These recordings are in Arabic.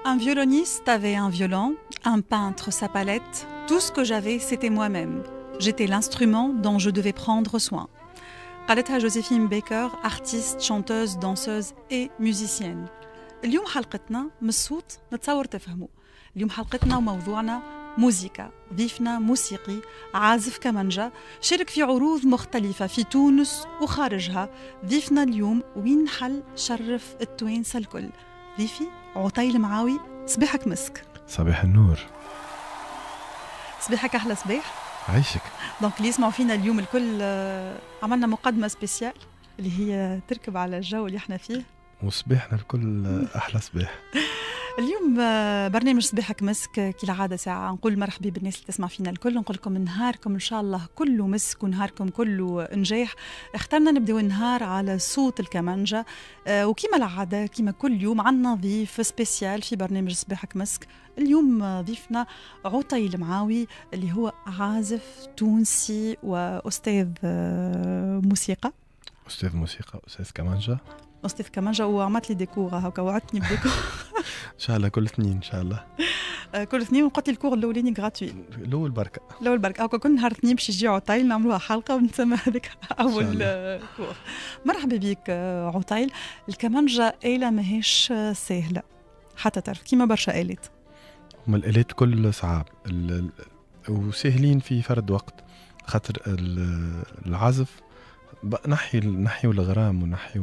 Un violoniste avait un violon, un peintre sa palette. Tout ce que j'avais, c'était moi-même. J'étais l'instrument dont je devais prendre soin. قالتها جوزيفين بيكر, artiste, chanteuse, danseuse et musicienne. اليوم حلقتنا من الصوت نتصور تفهموا. اليوم حلقتنا وموضوعنا موسيقى. ضيفنا موسيقي عازف كمانجا شارك في عروض مختلفة في تونس وخارجها. ضيفنا اليوم وين حل شرف التوانسة الكل. ضيفي عطيل معاوي. صباحك مسك. صباح النور. صباحك أحلى صباح. عيشك. دونك اللي يسمعوا فينا اليوم الكل عملنا مقدمة سبيسيال اللي هي تركب على الجو اللي احنا فيه. وصباحنا الكل أحلى صباح. اليوم برنامج صباحك مسك كالعادة ساعة نقول مرحبا بالناس اللي تسمع فينا الكل. نقول لكم نهاركم إن شاء الله كله مسك ونهاركم كله نجاح. اخترنا نبدأ النهار على صوت الكمانجا وكما العادة كما كل يوم عنا ضيف سبيسيال في برنامج صباحك مسك. اليوم ضيفنا عطيل معاوي اللي هو عازف تونسي وأستاذ موسيقى. أستاذ موسيقى، أستاذ كمانجا. أستاذ كمانجا وعملت لي ديكور هكا وعدتني بديكور. إن شاء الله كل اثنين إن شاء الله. كل اثنين وقلت لي الكور الأولاني غراتوي. الأول بركة. الأول بركة. هكا كل نهار اثنين باش يجي عطيل نعملوها حلقة ونسمى هذيك أول كور. مرحبا بك عطيل. الكمانجا آلة ماهيش سهلة حتى تعرف كيما برشا آلات. هما الآلات كل صعاب وسهلين في فرد وقت خاطر العزف نحيو الغرام ونحيو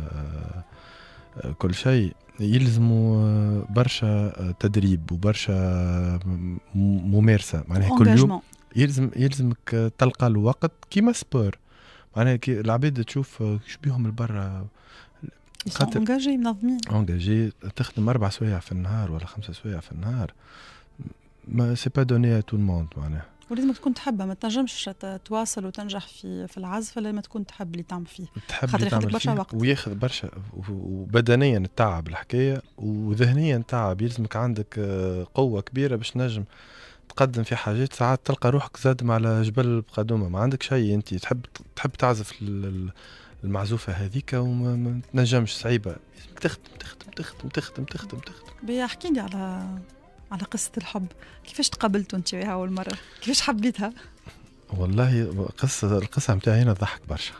كل شيء يلزموا برشا تدريب وبرشا ممارسة. معناها كل يوم يلزمك تلقى الوقت كيما سبور. معناها العباد تشوف شبيهم البرا خاطر انجاجي منظمين انجاجي تخدم 4 سوايع في النهار ولا 5 سوايع في النهار. ما سي با دوني ا تو الموند معناها. ولازم تكون تحبها. ما تنجمش تواصل وتنجح في العزف لما تكون تحب اللي تعمل فيه. خاطر ياخذ برشا وقت وياخذ برشا وبدنيا تعب الحكايه وذهنيا تعب. يلزمك عندك قوه كبيره باش نجم تقدم في حاجات. ساعات تلقى روحك زادم على جبل القدومه ما عندك شيء. انت تحب تعزف المعزوفه هذيك وما تنجمش. صعيبه. تخدم تخدم تخدم تخدم تخدم تخدم. بيحكي لي على قصة الحب. كيفاش تقابلتوا انت وياها أول مرة؟ كيفاش حبيتها؟ والله القصة متاعي أنا ضحك برشا.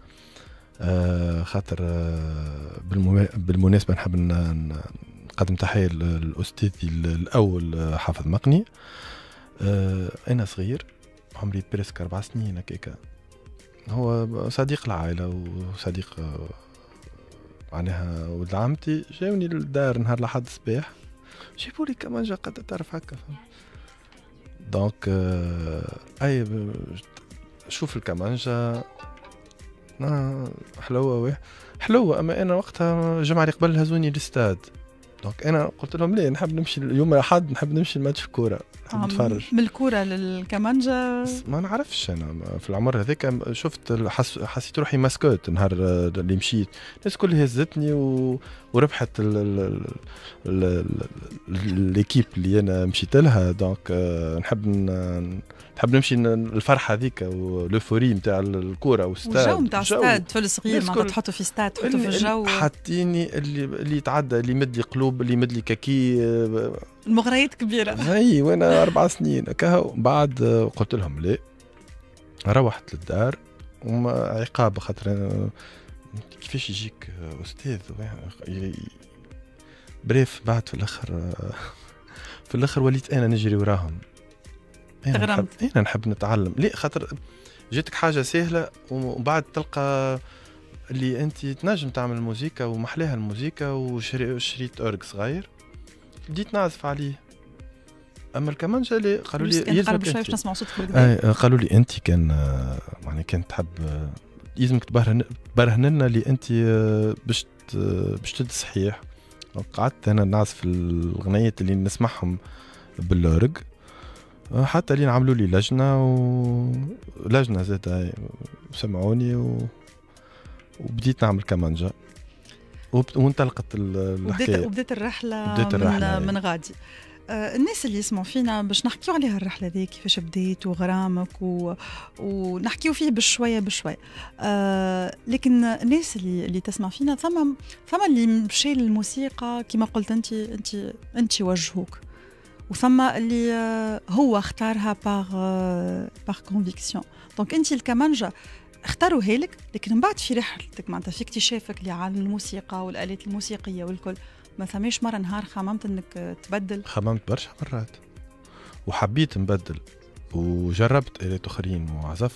خاطر بالمناسبة نحب نقدم تحية للأستاذي الأول حافظ مقني. أنا صغير عمري بريسك 4 سنين هكاكا. هو صديق العائلة وصديق معناها ولد عمتي. جاوني للدار نهار لحد الصباح جيبوا لي كمانجا قد تعرف هكا. دونك اي شوف الكمانجا حلوه حلوه. اما انا وقتها جمعة اللي قبل هزوني للاستاد. دونك انا قلت لهم ليه نحب نمشي اليوم الاحد نحب نمشي الماتش الكوره نحب نتفرج. من الكوره للكمانجا ما نعرفش. انا في العمر هذاك شفت حسيت روحي ماسكوت النهار اللي مشيت. الناس كل هزتني وربحت ليكيب اللي انا مشيت لها. دونك نحب نمشي الفرحه هذيك والفوري نتاع الكوره والستاد والجو نتاع الستاد في الصغير ما تحطوا في ستاد تحطوا في الجو. حاطيني اللي يتعدى اللي يمد لي قلوب اللي يمد لي كاكي. المغريات كبيره. هاي وانا 4 سنين كهو. بعد قلت لهم لا. روحت للدار وما عقاب خاطر كيفاش يجيك استاذ بريف. بعد في الاخر وليت انا نجري وراهم. انا نحب نتعلم. ليه خاطر جاتك حاجه سهله وبعد تلقى اللي انت تنجم تعمل موسيقى ومحلاها الموسيقى وشريط اورغ صغير بديت نعزف عليه. اما الكمانجا اللي قالوا لي يلزمك باش نسمع صوتك. قالوا لي انت كان يعني كان تحب يلزمك تبرهن لنا اللي انت باش تد صحيح. قعدت انا نعزف الغنيات اللي نسمعهم بالأورغ حتى اللي عملوا لي لجنه زاد سمعوني وبديت نعمل كمانجا وانطلقت الحكايه. وبدات الرحله من غادي. الناس اللي يسمعوا فينا باش نحكيو عليها الرحلة ذي كيفاش بديت وغرامك ونحكيو فيه بشوية بشوية. لكن الناس اللي تسمع فينا ثم اللي مشي للموسيقى كما قلت انت وجهوك، وثم اللي هو اختارها باغ كونفيكسيون. دونك انت الكمانجا اختاروها لك، لكن من بعد في رحلتك معناتها في اكتشافك لعالم الموسيقى والآلات الموسيقية والكل، ما ثماش مرة نهار خممت انك تبدل؟ خممت برشا مرات وحبيت نبدل وجربت آلات أخرين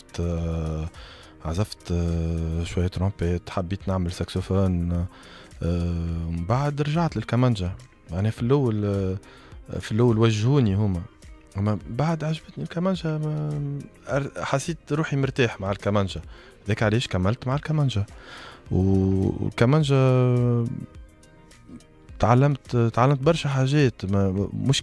عزفت شوية ترومبيت، حبيت نعمل ساكسوفون، بعد رجعت للكمانجا. يعني في الأول وجهوني هما بعد عجبتني الكمانجا، حسيت روحي مرتاح مع الكمانجا، ذاك علاش كملت مع الكمانجا. والكمانجا تعلمت برشا حاجات، مش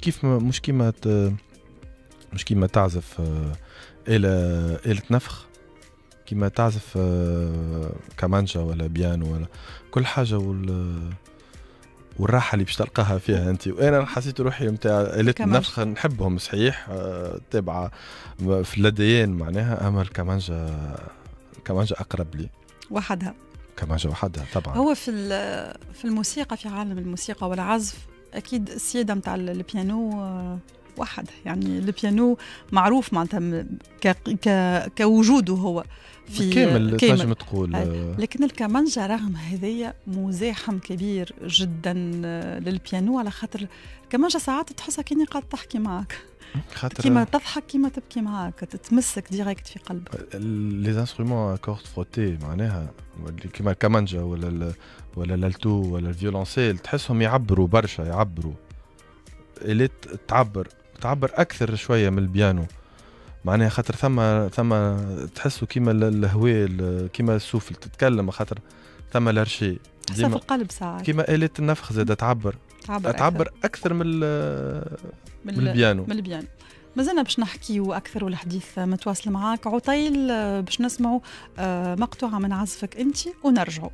كيما تعزف آلة نفخ، كيما تعزف كمانجا ولا بيانو ولا كل حاجة، والراحة اللي باش تلقاها فيها انت. وانا حسيت روحي نتاع آلات النفخ نحبهم صحيح، تابعة في اللديين معناها، اما الكمانجا اقرب لي وحدها. كمانجا وحدها طبعا. هو في الموسيقى، في عالم الموسيقى والعزف اكيد السيادة نتاع البيانو وحدها. يعني البيانو معروف معناتها كوجوده هو في كامل تنجم تقول. لكن الكمانجا رغم هذايا مزاحم كبير جدا للبيانو، على خاطر الكمانجا ساعات تحسها كأني قاعد تحكي معك، كيما تضحك كيما تبكي معك، تتمسك ديريكت في قلبك. لي انسترومون كورد فروتي معناها كيما الكمانجا ولا الالتو ولا الفيولونسيل، تحسهم يعبروا برشا، اللي تعبر اكثر شويه من البيانو معناها، خاطر ثم تحسوا كيما الهواء كيما السوفل تتكلم، خاطر ثم الهرشي تحسها في القلب ساعات، كيما آلة النفخ زادة تعبر أكثر من البيانو. مازلنا باش نحكيو أكثر والحديث متواصل معاك عطيل، باش نسمعوا مقطوعة من عزفك أنت ونرجعوا.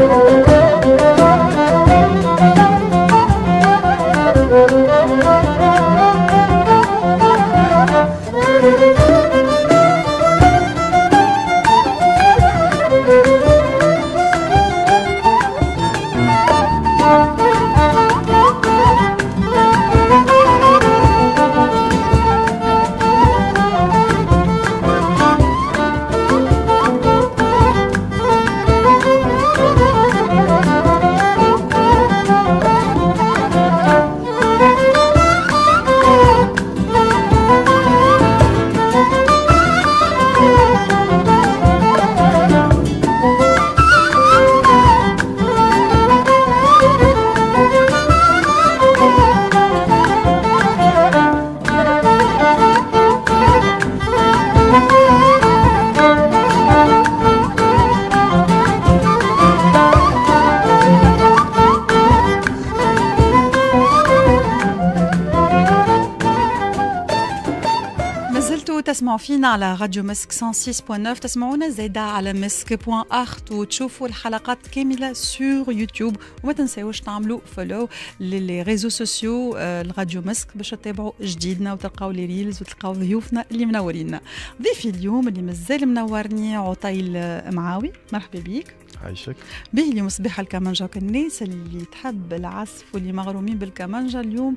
تسمعوا فينا على راديو مسك 106.9. تسمعونا زايدة على مسك.art وتشوفوا الحلقات كاملة سور يوتيوب. وما تنساوش تعملوا فولو للي ريزو سوسيو الراديو مسك باش تتابعوا جديدنا وتلقاو لي ريلز وتلقاو ضيوفنا اللي منورينا. ضيفي اليوم اللي مازال منورني عطيل معاوي، مرحبا بيك. عايشك. به اليوم صباح الكمانجا، الناس اللي تحب العزف واللي مغرومين بالكمانجا اليوم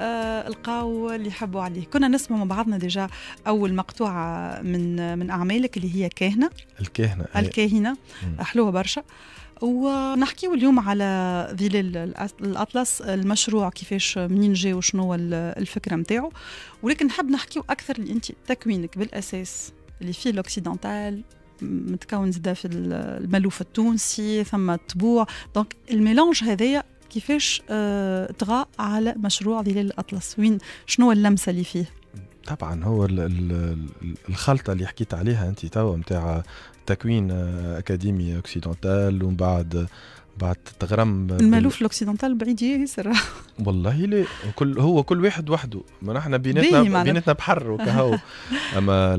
لقاو اللي يحبوا عليه. كنا نسمع مع بعضنا ديجا اول مقطوعه من اعمالك اللي هي الكاهنه حلوه برشا. ونحكيو اليوم على ظلال الأطلس، المشروع كيفاش منين جاي وشنو الفكره نتاعو، ولكن نحب نحكيو اكثر اللي انت تكوينك بالاساس اللي فيه الاوكسيدونتال متكون زدا في المألوف التونسي، ثم الطبوع، دونك الميلانج هذايا كيفاش طغى على مشروع ظلال الأطلس؟ وين شنو اللمسه اللي فيه؟ طبعا هو الخلطه اللي حكيت عليها انت توا نتاع تكوين اكاديمي اوكسيدونتال ومن بعد تغرم المألوف الاوكسيدونتال بعيد ياسر والله لا، كل واحد وحده، ما نحن بيناتنا بحر وكهو. اما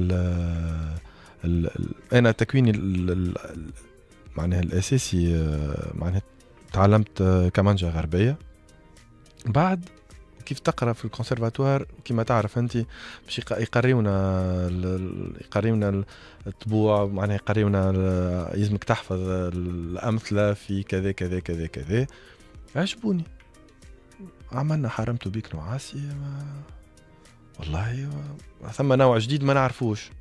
انا تكويني معناها الاساسي معناها تعلمت كمانجا غربيه، بعد كيف تقرا في الكونسرفاتوار كما تعرف انت باش يقريونا الطبوع، معناها يقريونا يلزمك تحفظ الامثله في كذا كذا كذا كذا. عجبوني، عملنا حرمت بيك نوعاسي، والله ثم نوع جديد ما نعرفوش.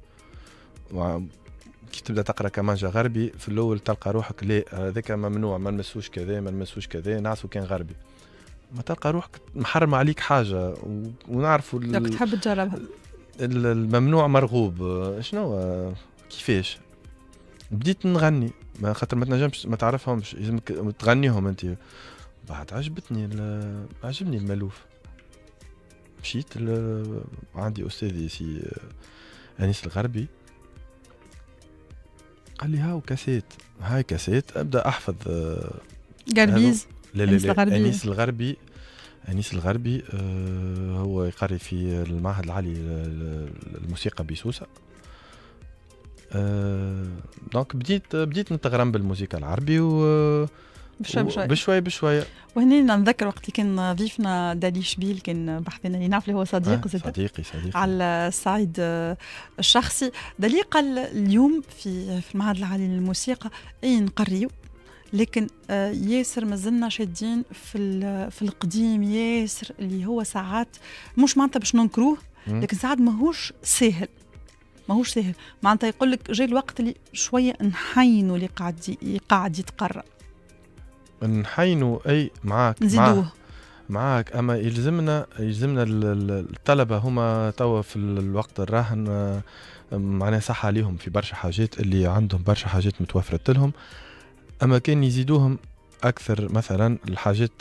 كي تبدا تقرا كمانجا غربي في الاول تلقى روحك لا هذاك ممنوع، ما نمسوش كذا ما نمسوش كذا، نعسو كان غربي، ما تلقى روحك محرم عليك حاجه ونعرفوا تحب تجربها. الممنوع مرغوب. شنو كيفاش بديت نغني، ما خاطر ما تنجمش ما تعرفهمش، لازمك تغنيهم انت. بعد عجبني المألوف، مشيت عندي استاذي سي انيس الغربي، قال لي هاو كاسيت ابدا احفظ قربيز. لا انيس الغربي هو يقري في المعهد العالي للموسيقى بسوسه. دونك بديت نتغرم بالموسيقى العربي بشوي. وهنا نذكر وقت اللي كان ضيفنا دالي شبيل كان بحثنا اللي نعرف هو صديقي على الصعيد الشخصي. دالي قال اليوم في المعهد العالي للموسيقى نقريو، لكن ياسر مازلنا شادين في القديم ياسر، اللي هو ساعات مش معناتها باش ننكروه، لكن ساعات ماهوش سهل معناتها يقول لك جاي الوقت اللي شويه نحينوا اللي قاعد يتقرأ، نحينوا اي معاك نزيدوه معاك. اما يلزمنا الطلبه هما توا في الوقت الراهن معناها صح عليهم في برشا حاجات، اللي عندهم برشا حاجات متوفرة لهم، اما كان يزيدوهم اكثر مثلا الحاجات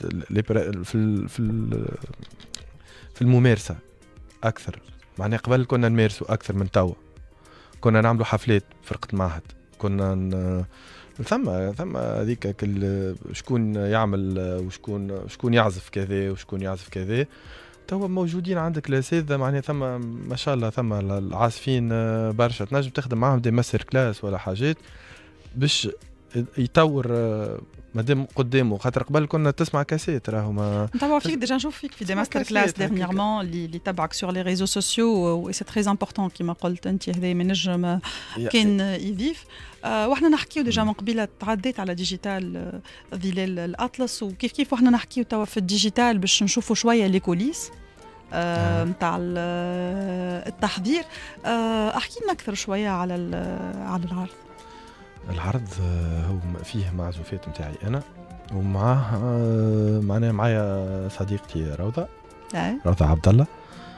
في الممارسه اكثر. معناها قبل كنا نمارسوا اكثر من توا، كنا نعملوا حفلات فرقه معهد، كنا ثم هذيك شكون يعمل وشكون يعزف كذا وشكون يعزف كذا. توا موجودين عندك الاساتذه، معناها ثم ما شاء الله ثم العازفين برشا، تنجم تخدم معهم دي ماستر كلاس ولا حاجات باش يطور مادام قدامه، خاطر قبل كنا تسمع كاسيت راهو ما نتابعوا فيك ديجا نشوف فيك في دي ماستر كلاس ديرنييرمون اللي تبعك سور لي ريزو سوسيو و سي تري امبورطون كيما قلت انت هذا ما نجم كان يضيف. وحنا نحكيو ديجا من قبيله تعديت على ديجيتال ظلال الاطلس وكيف كيف وحنا نحكيو توا في الديجيتال باش نشوفوا شويه لي كوليس نتاع التحضير. احكي لنا اكثر شويه على العرض. العرض هو فيه معزوفات نتاعي انا ومعاه معناها معايا صديقتي روضه عبد الله.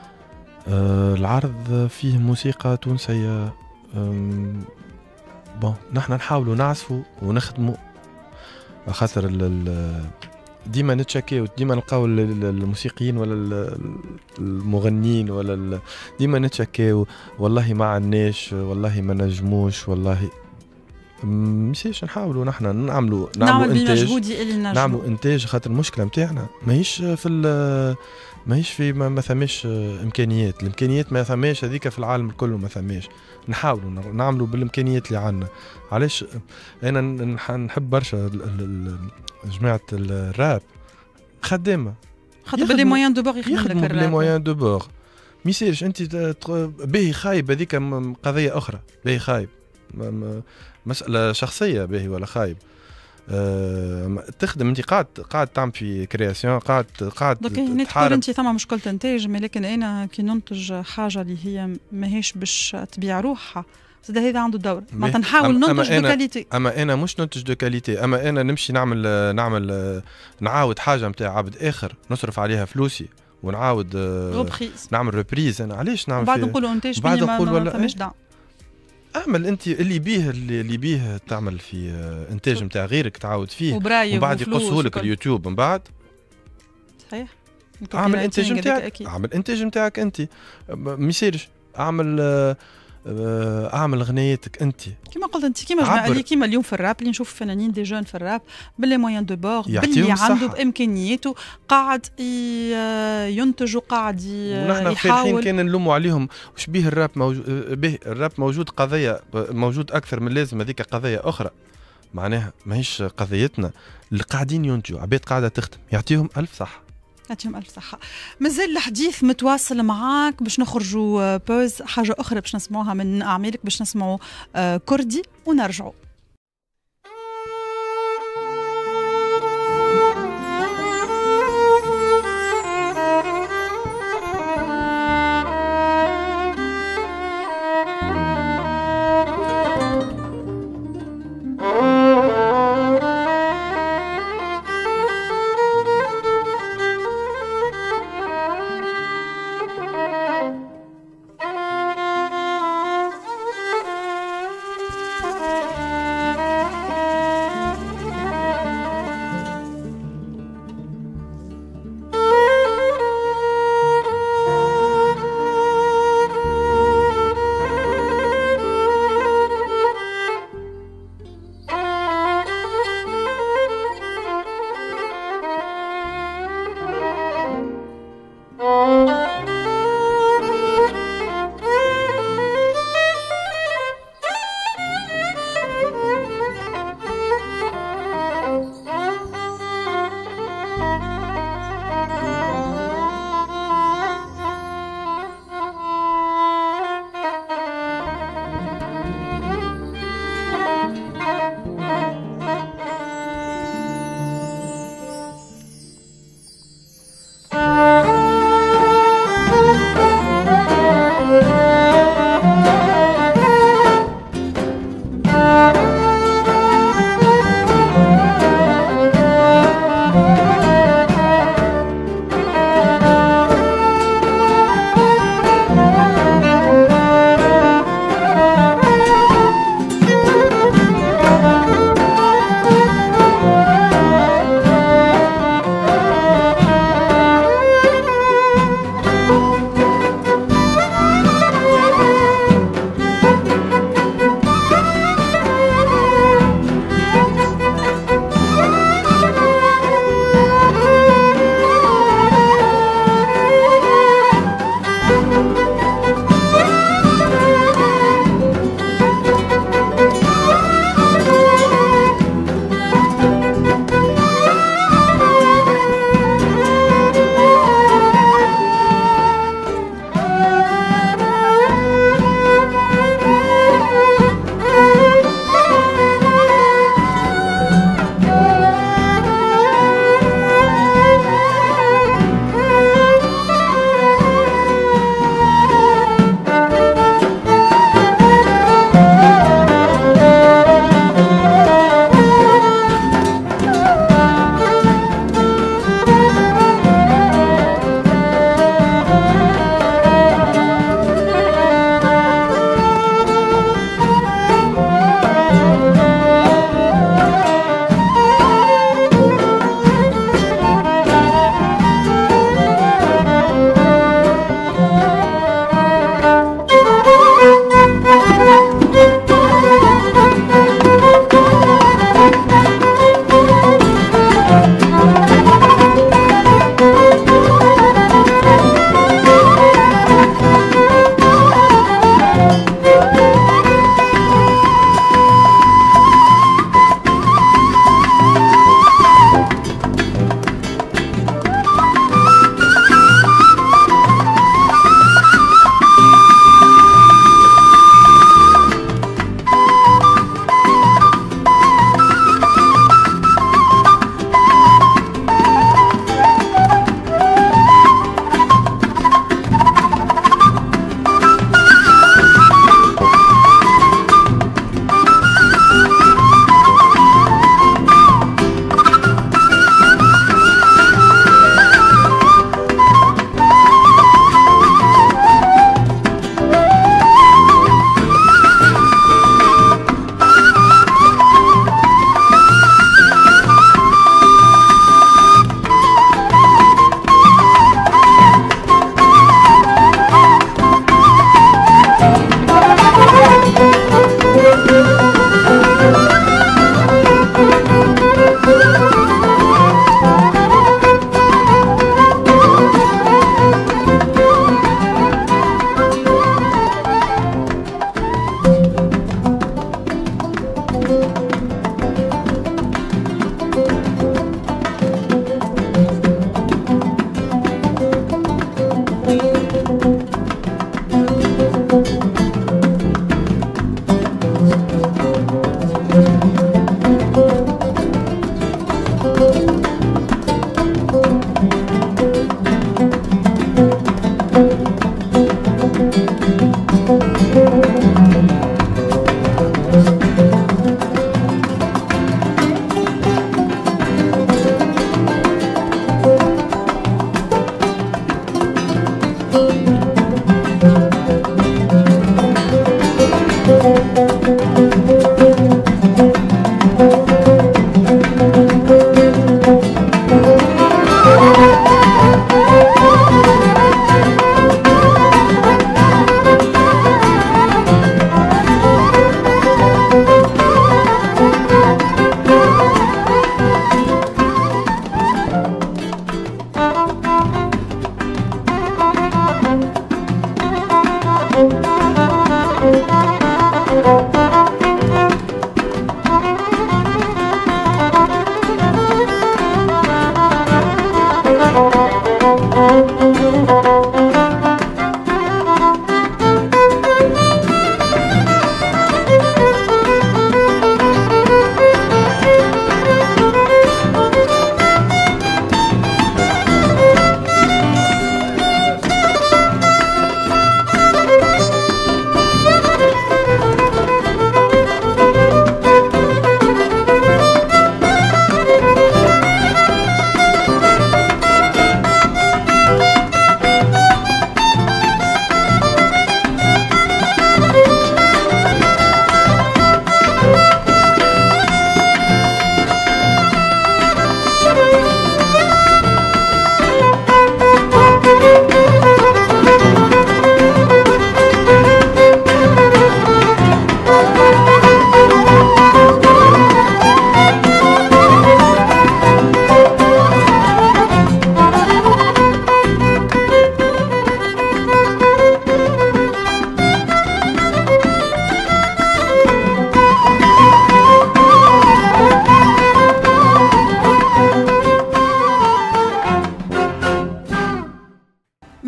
العرض فيه موسيقى تونسيه. بون نحن نحاولوا نعزفوا ونخدموا خاطر ديما نتشكيو ديما نلقاو الموسيقيين ولا المغنيين ولا ديما نتشكيو والله ما عندناش والله ما نجموش والله مشيش نحاولوا نحن نعملوا انتاج خاطر المشكله نتاعنا ماهيش في ما ثماش امكانيات. الامكانيات ما ثماش هذيك في العالم الكل ما ثماش. نحاولوا نعملوا بالامكانيات اللي عندنا. علاش انا نحب برشا جماعه الراب خدامه خاطر باللي مويان دو بور يخدموا باللي مويان دو بور. ما يصيرش انت باهي خايب هذيك قضيه اخرى. باهي خايب مسألة شخصية باهي ولا خايب. تخدم انت قاعد تعمل في كرياسيون قاعد تحارب. انت ثم مشكلة انتاج لكن انا كي ننتج حاجة اللي هي ماهيش باش تبيع روحها زاد هذا عنده دور. ما نحاول ننتج دو كاليتي. اما انا مش ننتج دو كاليتي. اما انا نمشي نعاود حاجة نتاع عبد اخر نصرف عليها فلوسي ونعاود نعمل ريبريز. انا علاش نعمل بعد نقولوا انتاج بعد نقول ولا فماش دعم. اعمل انت اللي بيه تعمل في انتاج نتاع غيرك تعاود فيه ومن بعد يقصه لك اليوتيوب من بعد. صحيح. اعمل انتاج نتاعك. اعمل انتاج نتاعك انت. ما يصيرش اعمل غنيتك انت كما قلت انت كما جماعه كيما اليوم في الراب اللي نشوف فنانين دي جون في الراب باللي موين دو بور باللي عنده بامكانياته قاعد ينتجوا قاعد ونحن في الحين كان نلوموا عليهم وش بيه الراب الراب موجود قضيه موجود اكثر من لازم. هذيك قضيه اخرى معناها ماهيش قضيتنا. اللي قاعدين ينتجوا عباد قاعده تخدم يعطيهم الف صحه. يعطيهم ألف صحة. مازال الحديث متواصل معاك باش نخرجوا بوز حاجة أخرى باش نسمعوها من أعمالك باش نسمعوا كردي ونرجعوا.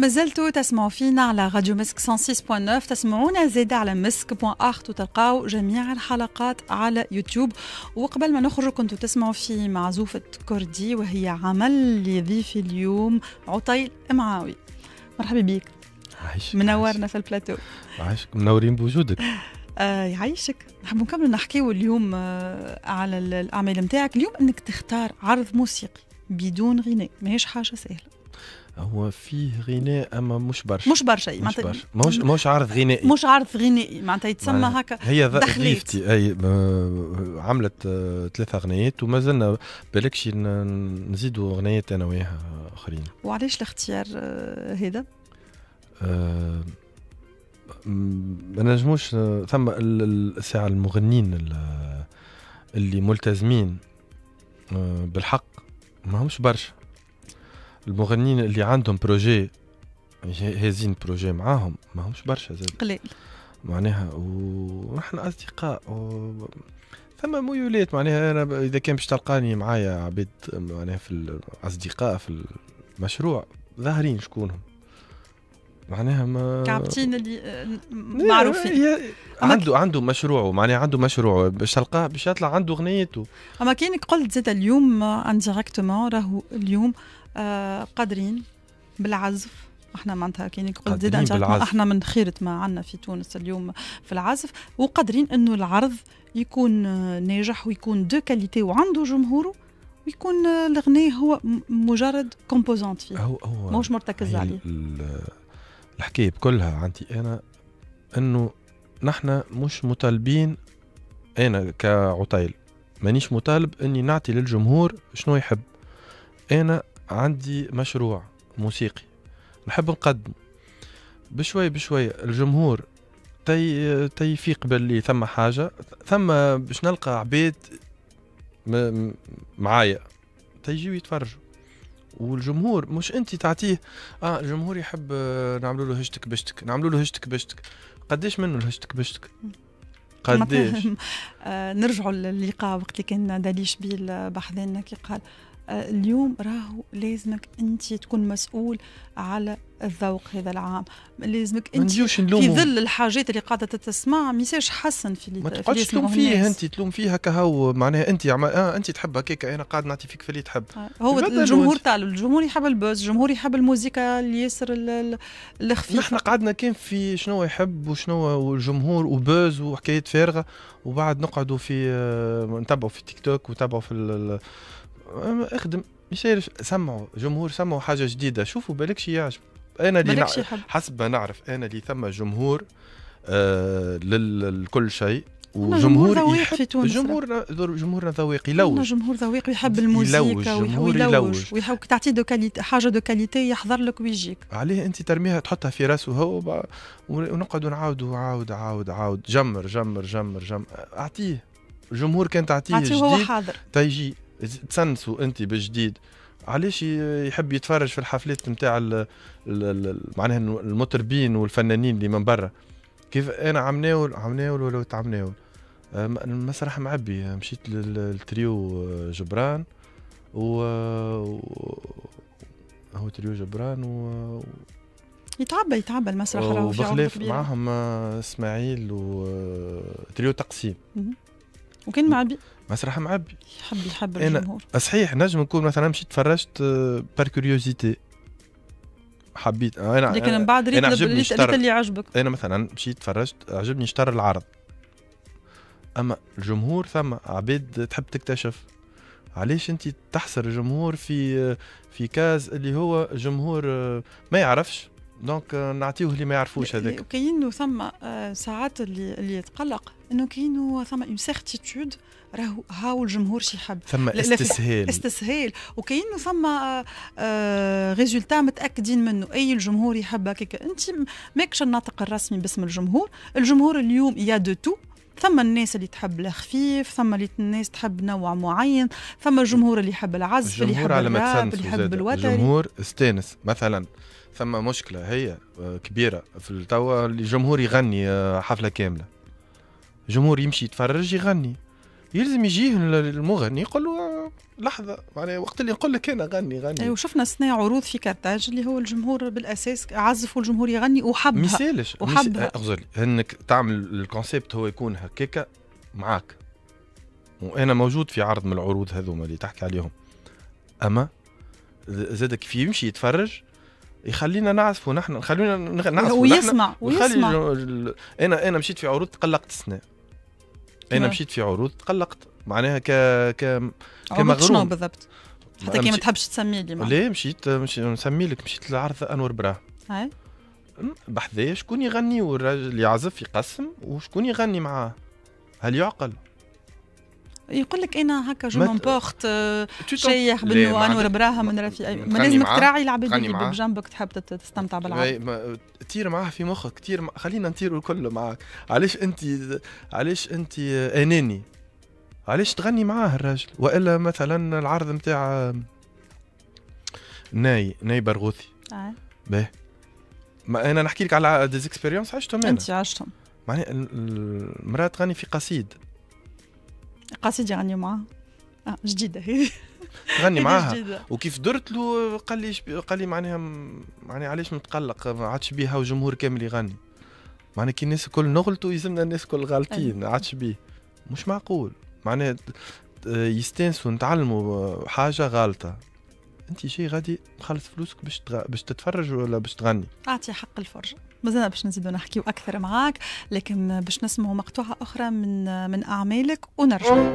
مازلتوا تسمعوا فينا على راديو مسك 106.9. تسمعونا زيادة على مسك.art وتلقاو جميع الحلقات على يوتيوب. وقبل ما نخرج كنتوا تسمعوا في معزوفة كردي وهي عمل لضيفي اليوم عطيل معاوي. مرحبا بيك، منورنا في البلاتو. عايشك، منورين بوجودك. يعيشك. نحب نكمل نحكيو اليوم على الأعمال متاعك اليوم. أنك تختار عرض موسيقي بدون غناء ماهيش حاجة سهلة. هو فيه غناء اما مش برشا، مش برشا، مش عرض غنائي، مش عرض غنائي معناتها يتسمى هكا. هي ضيفتي اي عملت 3 اغنيات وما زلنا بالكش نزيدوا اغنيات انا وياها اخرين. وعلاش الاختيار هذا؟ ما نجموش ثم الساعه المغنين اللي ملتزمين بالحق ما همش برشا. المغنيين اللي عندهم بروجي هازين بروجي معاهم ما همش برشا زاد قليل معناها. ونحن اصدقاء ثم ميولات معناها. انا اذا كان باش تلقاني معايا عبيد معناها في الاصدقاء في المشروع ظاهرين شكونهم معناها ما كابتن اللي معروفين عنده مشروع معناها عنده مشروع باش تلقاه باش يطلع عنده غنيته. اما كانك قلت زاد اليوم انديريكتومون راهو اليوم قادرين بالعزف. احنا معناتها كانك قلت زاد احنا من خيرة ما عندنا في تونس اليوم في العزف، وقادرين انه العرض يكون ناجح ويكون دو كاليتي وعنده جمهوره ويكون الغناء هو مجرد كومبوزونت فيه هو ماهوش مرتكز عليه. الحكايه بكلها عندي انا انه نحن مش مطالبين، انا كعطيل مانيش مطالب اني نعطي للجمهور شنو يحب. انا عندي مشروع موسيقي نحب نقدم بشوي بشوي الجمهور تيفيق باللي ثم حاجه ثم باش نلقى عبيد معايا تيجيو يتفرجوا. والجمهور مش انت تعطيه الجمهور يحب نعملوا له هشتك بشتك، نعملوا له هشتك بشتك. قديش منه الهشتك بشتك؟ قديش؟ نرجعوا للقاء وقت اللي كان داليش بيل بحذنا كي قال اليوم راهو لازمك انت تكون مسؤول على الذوق هذا العام. لازمك انت في ظل الحاجات اللي قاعده تسمع ميساج حسن في ما تقعدش تلوم فيه انت تلوم فيها كهو معناها انت انت تحب هكاك انا قاعد نعطي فيك في اللي تحب. هو الجمهور تاعو الجمهور يحب البوز، الجمهور يحب الموسيقى اللي ياسر الخفيفه. نحن قعدنا كان في شنو يحب وشنو والجمهور وبوز وحكايات فارغه وبعد نقعدوا في نتبعوا في تيك توك وتابعوا في اخدم يصير سمعوا جمهور سمعوا حاجه جديده شوفوا بالكش يعجب. انا اللي حسب ما نعرف انا اللي ثم جمهور لكل شيء وجمهور يحب. جمهورنا ذويق يلوج، جمهور ذويق يحب الموسيقى ويلوج ويحب تعطيه دو كاليتي حاجه دو كاليتي يحضر لك ويجيك. عليه انت ترميها تحطها في راسه هو ونقعدوا نعاودوا عاود جمر جمر جمر جمر. اعطيه الجمهور كان تعطيه جديد هو حاضر تيجي تسنسوا انت بالجديد. علاش يحب يتفرج في الحفلات نتاع معناها المطربين والفنانين اللي من برا كيف انا عمناول ولا تعمناول. المسرح معبي مشيت للتريو جبران هو تريو جبران يتعبى المسرح راهو في وبخلاف معهم اسماعيل وتريو تقسيم وكان معبي مسرح معبي يحب الجمهور. صحيح نجم نكون مثلا مشيت تفرجت بار كوريوزيتي حبيت لكن من بعد ريت اللي عجبك. انا مثلا مشيت تفرجت عجبني شطر العرض. اما الجمهور ثم عبيد تحب تكتشف. علاش انت تحصر الجمهور في كاز اللي هو جمهور ما يعرفش دونك نعطيه اللي ما يعرفوش هذاك. كاينو ثم ساعات اللي يتقلق انه كاينو ثم اون سيرتيتود راهو هاو الجمهور شي يحب ثم استسهال وكاينو ثم ريزولتا متاكدين منه. اي الجمهور يحب هكاك. انت ماكش الناطق الرسمي باسم الجمهور. الجمهور اليوم يا دو تو. ثم الناس اللي تحب الخفيف، ثم الناس تحب نوع معين، ثم الجمهور اللي يحب العزف، اللي يحب الراب، اللي يحب الوتري. الجمهور استانس مثلا. ثم مشكله هي كبيره في التوا اللي الجمهور يغني حفله كامله. الجمهور يمشي يتفرج يغني يلزم يجيه المغني يقول له لحظه معناها وقت اللي نقول لك انا غني وشفنا سنة عروض في كرتاج اللي هو الجمهور بالاساس عزفوا الجمهور يغني وحبها مثالش اغزري انك تعمل الكونسيبت هو يكون هكاكا معاك، وانا موجود في عرض من العروض هذوما اللي تحكي عليهم، اما زاد كيف يمشي يتفرج يخلينا نعزف ونحن خلينا نعزف ويسمع انا مشيت في عروض تقلقت سنة، انا مشيت في عروض تقلقت معناها كمغروم شنو بالضبط حتى كي ما تحبش تسمي لي ليه مشيت نسمي لك مشيت لعرض انور براه هاي بحذايا شكون يغني والراجل اللي يعزف يقسم وشكون يغني معاه، هل يعقل؟ يقول لك انا هكا جو مونبورت شيخ بنو انور براها من رفيق ما لازمك تراعي العباد اللي بجنبك تحب تستمتع بالعرض تطير معاه في مخك كثير خلينا نطيروا الكل معاك. علاش انت اناني؟ علاش تغني معاه الراجل؟ والا مثلا العرض نتاع ناي برغوثي باهي ما انا نحكي لك على ديز اكسبيريونس عشتهم انت عشتهم معناها المراه تغني في قصيد يغني معاه جديده هذه تغني معاها وكيف درت له قال لي معناها علاش متقلق ما عادش بيها وجمهور كامل يغني معناها كي الناس الكل نغلطوا يلزمنا الناس الكل غالطين عادش بيه مش معقول معناها يستانسوا نتعلموا حاجه غالطه انت شيء غادي تخلص فلوسك باش تتفرج ولا باش تغني اعطي حق الفرجه مازلنا باش نزيدوا نحكيو اكثر معاك لكن باش نسمعوا مقطوعه اخرى من اعمالك ونرجع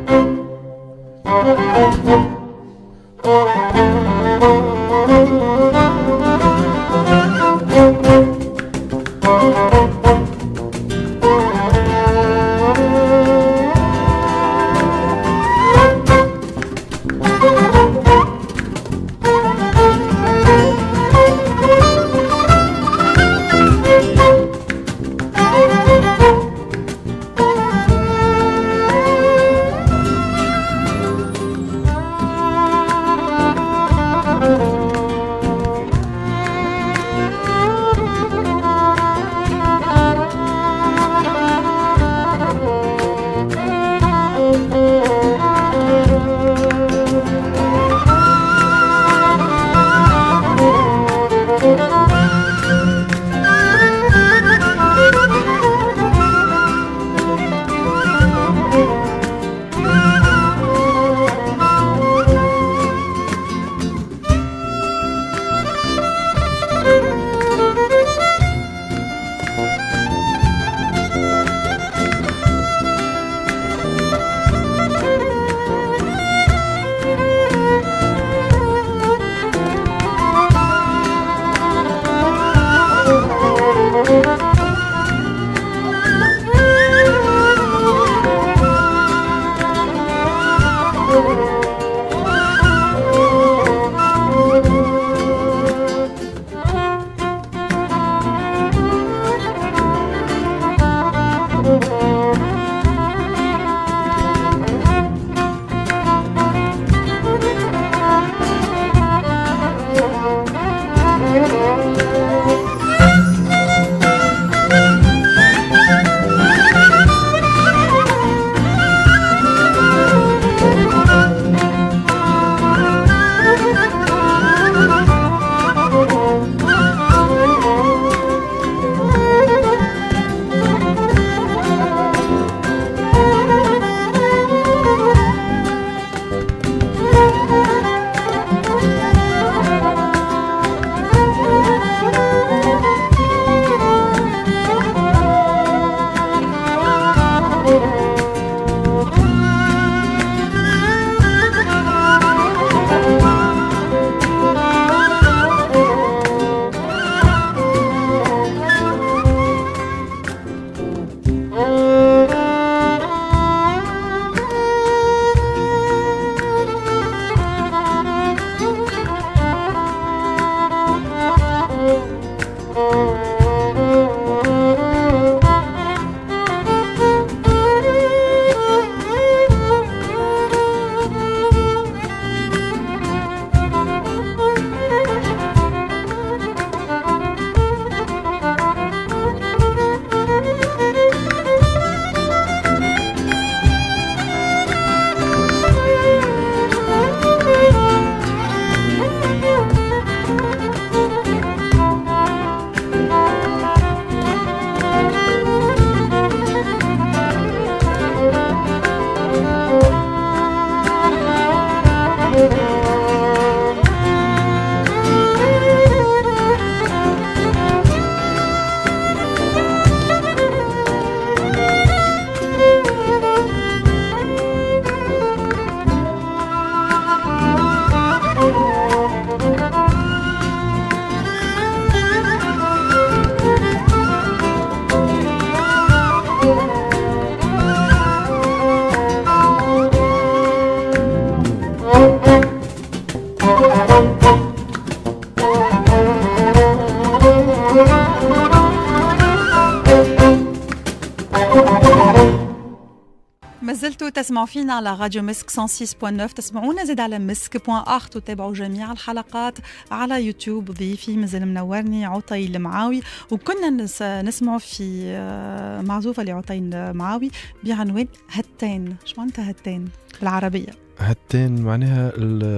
ما زلتوا تسمعوا فينا على راديو مسك 106.9. تسمعونا زيد على مسك.art وتابعوا جميع الحلقات على يوتيوب. ضيفي مازال منورني عطي المعاوي، وكنا نسمعوا في معزوفة لعطي المعاوي بعنوان هتين. شو معناتها هتين بالعربية؟ هتين معناها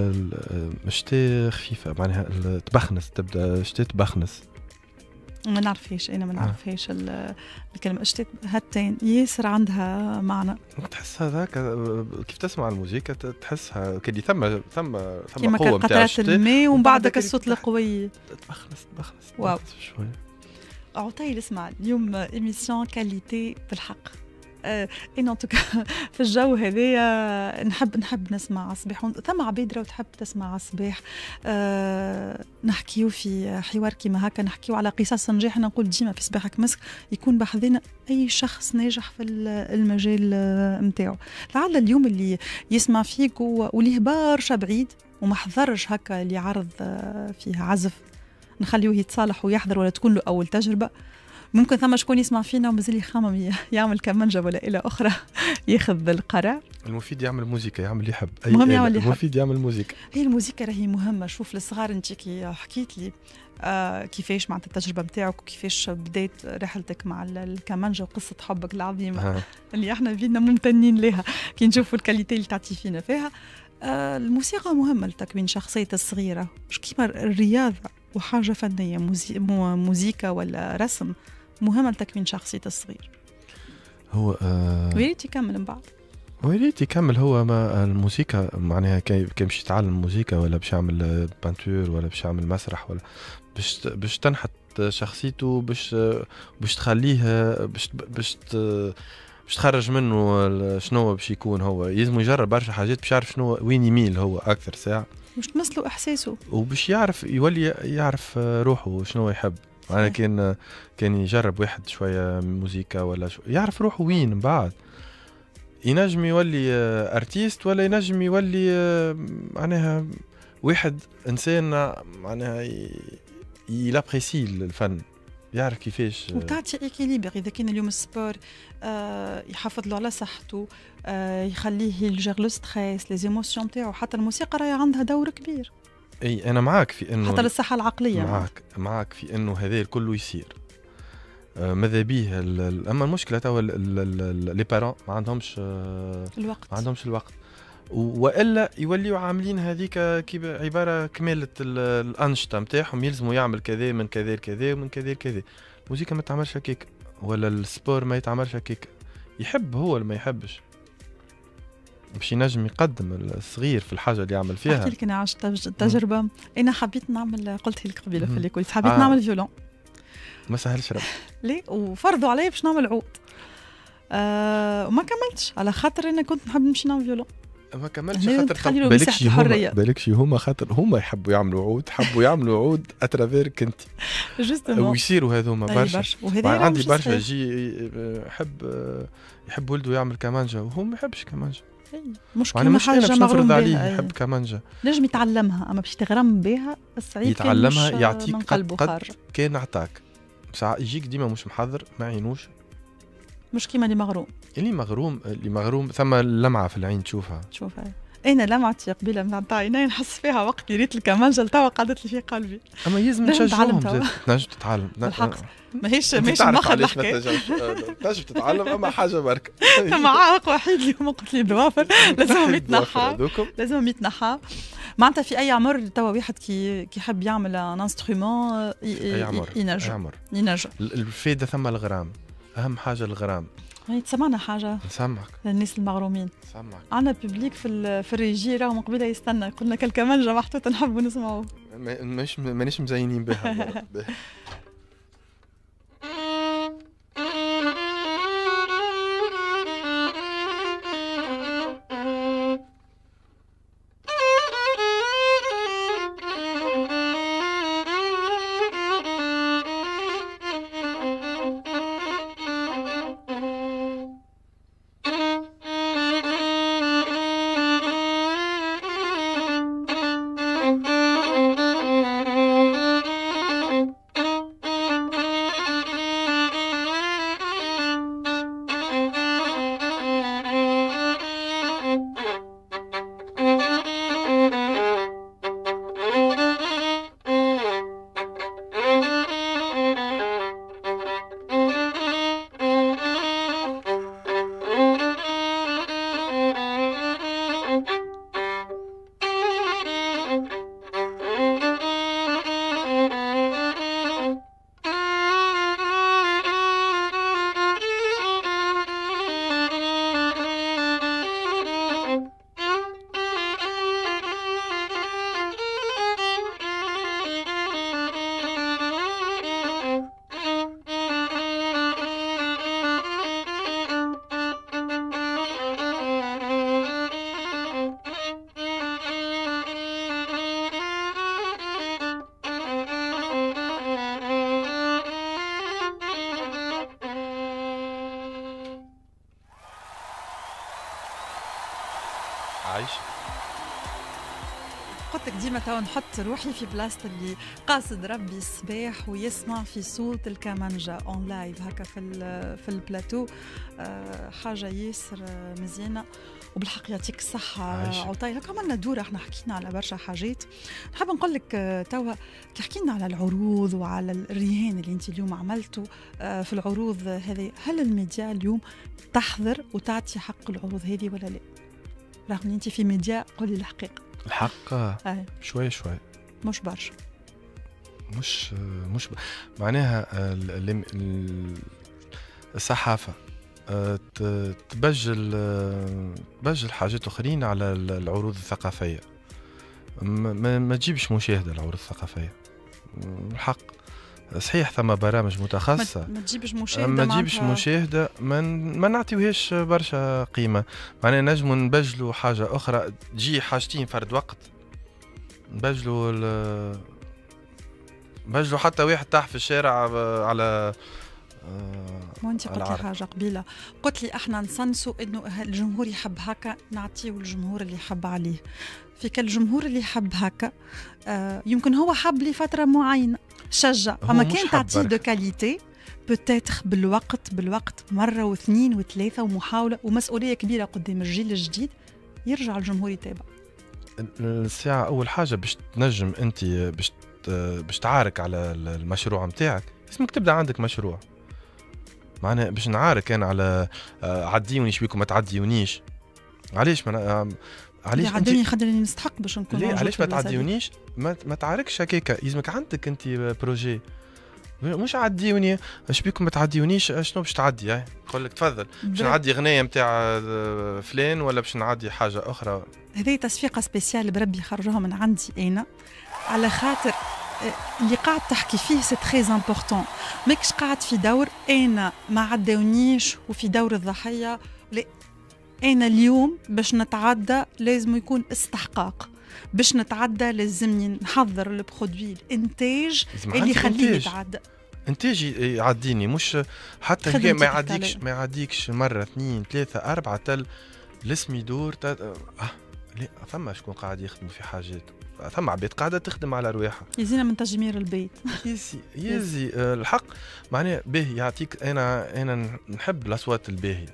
الشتاء خفيفة، معناها تبخنس، تبدأ شتاء تبخنس. ما نعرفهاش، انا ما نعرفهاش الكلمه اشتيت هاتين ياسر عندها معنى. تحس هذاك كيف تسمع الموسيقى تحسها كدي ثم كيما قوه نتاع قطرات الماء ومن بعدك الصوت القوي تبخنس واو شوي. عطيل اسمع اليوم ايميسيون كاليتي بالحق. إن في الجو هذايا نحب نسمع صباح. ثم عباد راهو تحب تسمع صباح. نحكيو في حوار كيما هكا، نحكيو على قصص نجاح. نقول ديما في صباحك مسك يكون بحذنا أي شخص ناجح في المجال متاعو. لعل اليوم اللي يسمع فيك وليه برشا بعيد وما حضرش هكا اللي عرض فيها عزف، نخليوه يتصالح ويحضر ولا تكون له أول تجربة. ممكن ثم شكون يسمع فينا ومازال يخمم يعمل كمانجة ولا إلى أخرى ياخذ القرار. المفيد يعمل موسيقى، يعمل اللي يحب. المهم يعمل اللي يحب. المفيد يعمل موسيقى. هي الموسيقى راهي مهمة. شوف الصغار انت كي حكيت لي كيفاش مع التجربة متاعك وكيفاش بديت رحلتك مع الكمانجة وقصة حبك العظيمة اللي احنا فينا ممتنين لها كي نشوفوا الكاليتي اللي تعطي فينا فيها. الموسيقى مهمة لتكوين شخصية الصغيرة، مش كيما الرياضة وحاجة فنية موسيقى ولا رسم مهمة لتكوين شخصية الصغير. هو ويريت يكمل من بعد، ويريت يكمل. هو ما الموسيقى معناها كي باش يتعلم موسيقى ولا باش يعمل بانتور ولا باش يعمل مسرح ولا باش تنحت شخصيته، باش تخليه باش تخرج منه شنو باش يكون. هو يلزم يجرب برشا حاجات باش يعرف شنو وين يميل هو اكثر ساعة، باش تمثلوا احساسه وباش يعرف يولي يعرف روحه شنو يحب. أنا كان يجرب واحد شوية موسيقى ولا يعرف روحه وين من بعد ينجم يولي ارتيست ولا ينجم يولي معناها واحد انسان معناها يلابريسي الفن، يعرف كيفاش وتعطي اكيليبر. اذا كان اليوم السبور يحافظ له على صحته، يخليه يلجر لو ستريس لي زيموسيون نتاعو، حتى الموسيقى راهي عندها دور كبير. اي انا معاك في انه حتى للصحه العقليه معاك في انه هذا الكل يصير. ماذا بيه اما المشكله توا لي بارون ما عندهمش الوقت والا يوليوا عاملين هذيك كي عباره كماله الانشطه نتاعهم، يلزموا يعمل كذا من كذا لكذا ومن كذا لكذا. الموسيقى ما تعملش هكاك ولا السبور ما يتعملش هكاك. يحب هو اللي ما يحبش باش ينجم يقدم الصغير في الحاجه اللي يعمل فيها. احكي لك انا عشت التجربه. انا حبيت نعمل، قلت لك قبيله في اللي قلت حبيت نعمل فيولون، ما سهلش ربي ليه وفرضوا علي باش نعمل عود. وما كملتش على خاطر انا كنت نحب نمشي نعمل فيولون. ما كملتش خاطر بالكش هما خاطر هما يحبوا يعملوا عود، حبوا يعملوا عود اترافير كنتي ويصيروا هذوما برشا. عندي برشا يجي يحب ولده يعمل كمانجا وهو ما يحبش كمانجا. مش كل حاجه مغروم عليه يحب كمانجا، نجم يتعلمها اما باش تغرم بها الصعيب يتعلمها يعطيك من قلبه خارج. كان عطاك ساعة يجيك ديما مش محضر ما عينوش، مش كيما اللي مغروم ثم لمعة في العين تشوفها. انا لمعتي قبيله نتاع عيني نحس فيها وقت ريت الكمانجه لتوا قعدت لي في قلبي. اما يلزم تشجعهم تنجم تتعلم بالحق. ماهيش ماخذ الحكايه تنجم تتعلم اما حاجه برك. اما عائق وحيد اليوم قلت لي ضوافر لازم يتنحى. معناتها في اي عمر توا واحد كي يحب يعمل ان انسترومون ينجم الفايده ثم الغرام، اهم حاجه الغرام. تسمعنا حاجه نسمعك للناس المغرومين. سمعك عندنا ببليك في الريجي راهو قبيله يستنى، قلنا كالكمانجه محطوطه نحبوا نسمعوه. مانيش مزينين بها قلت لك ديما تو نحط روحي في بلاصه اللي قاصد ربي الصباح ويسمع في صوت الكمانجا اون لايف هكا في البلاتو. حاجه ياسر مزيانه وبالحق يعطيك الصحه عطاي. هكا عملنا دور احنا حكينا على برشا حاجات. نحب نقول لك توا كي حكينا على العروض وعلى الرهان اللي انت اليوم عملته في العروض هذه، هل الميديا اليوم تحضر وتعطي حق العروض هذه ولا لا؟ رغم انت في ميديا قولي الحقيقه. الحق شوي مش برشا، مش معناها الصحافه تبجل حاجات اخرين على العروض الثقافيه. ما تجيبش مشاهده العروض الثقافيه الحق. صحيح ثم برامج متخصصه ما تجيبش مشاهده، ما تجيبش مشاهده، ما نعطيوهاش برشا قيمه. معناها نجموا نبجلوا حاجه اخرى، تجي حاجتين فرد وقت نبجلوا حتى واحد تحت في الشارع على وانت قلت لي حاجه قبيله، قلت لي احنا نصنصوا انه الجمهور يحب هكا نعطيه الجمهور اللي يحب عليه. في كل الجمهور اللي يحب هكا يمكن هو حب لفتره معينه شجع، اما كان تعطيه دو كاليتي بوتيتر بالوقت مره واثنين وثلاثه ومحاوله ومسؤوليه كبيره قدام الجيل الجديد، يرجع الجمهور يتابع. الساعه اول حاجه باش تنجم انت باش تعارك على المشروع نتاعك لازمك تبدا عندك مشروع. معناها باش نعارك انا على عديوني شبيكم ما تعديونيش. علاش علاش عدوني خاطرني نستحق باش نكون موجود. علاش ما تعديونيش؟ ما تعاركش هكاكا، لازمك عندك انت بروجي. مش عديوني شبيكم ما تعديونيش، شنو باش تعدي؟ يقول لك تفضل باش نعدي غنايه نتاع فلان ولا باش نعدي حاجه اخرى. هذه تصفيقه سبيسيال بربي خرجوها من عندي انا، على خاطر اللي قاعد تحكي فيه سي تري امبورطون. ماكش قاعد في دور انا ما عداونيش وفي دور الضحيه، لا انا اليوم باش نتعدى لازم يكون استحقاق. باش نتعدى لازمني نحضر البرودوي الانتاج اللي يخليه يتعدى. انتاج يعديني، مش حتى ما يعديكش مره اثنين ثلاثه اربعه تل الاسم يدور لا فما شكون قاعد يخدم في حاجات، ثم عباد قاعده تخدم على رواحها. يزينا من تجمير البيت. يزي الحق. معناها باهي يعطيك. انا نحب الاصوات الباهيه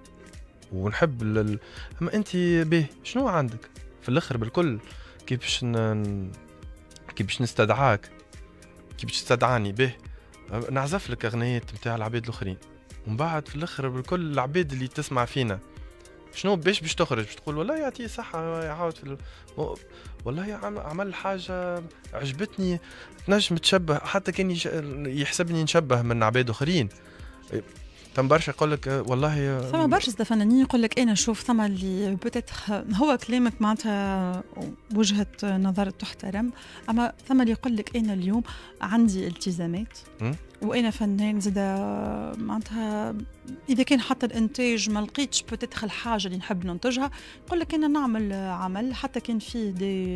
ونحب اما انت باهي شنو عندك في الاخر بالكل؟ كيف باش نستدعاك، كيف باش تستدعاني باهي نعزف لك اغنيات نتاع العباد الاخرين ومن بعد في الاخر بالكل العباد اللي تسمع فينا شنو باش تخرج باش تقول والله يعطيه صحه يعاود والله عمل حاجه عجبتني، تنجم تشبه حتى كان يحسبني نشبه من عباد اخرين. ثم برشا يقول لك والله ثم برشا فنانين يقول لك انا شوف ثم اللي بوتيتر هو كلامك معناتها وجهه نظر تحترم، اما ثم اللي يقول لك انا اليوم عندي التزامات وانا فنان زاد معناتها اذا كان حتى الانتاج ما لقيتش بوتيتر الحاجه اللي نحب ننتجها، يقول لك انا نعمل عمل حتى كان فيه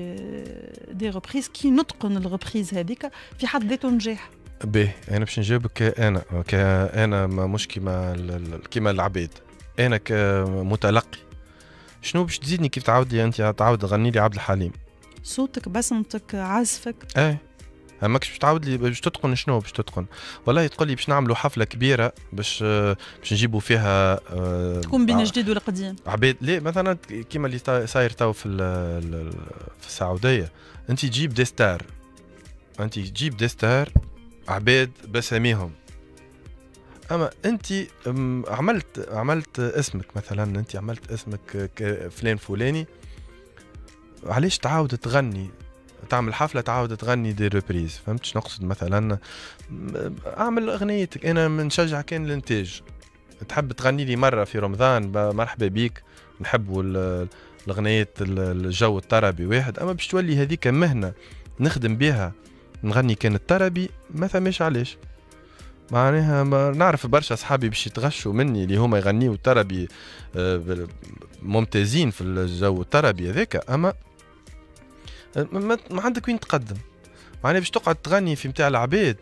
دي ريبريز كي نتقن الريبريز هذيك في حد ذاته نجاح. باهي انا باش نجاوبك انا مش كيما العباد، انا كمتلقي شنو باش تزيدني كيف تعاودي انت تعاود تغني لي عبد الحليم صوتك بسمتك عزفك ماكش باش تعاود لي باش تتقن شنو باش تتقن. والله تقول لي باش نعملوا حفله كبيره باش نجيبوا فيها تكون بين الجديد والقديم عباد. لا مثلا كيما اللي صاير تو في السعوديه، انت تجيب دي ستار عباد بساميهم. اما انت عملت اسمك، مثلا انت عملت اسمك فلان فلاني، علاش تعاود تغني تعمل حفله تعاود تغني دي ريبريز؟ فهمت نقصد؟ مثلا اعمل اغنيتك، انا منشجع كان الانتاج، تحب تغني لي مره في رمضان مرحبا بيك، نحبوا الاغنيات الجو الطربي واحد، اما باش تولي هذيك مهنه نخدم بها نغني كان الطربي ما ثماش علاش. معناها نعرف برشا اصحابي باش يتغشوا مني اللي هما يغنيوا الطربي ممتازين في الجو الطربي هذاك، اما ما عندك وين تقدم. معناها باش تقعد تغني في متاع العباد.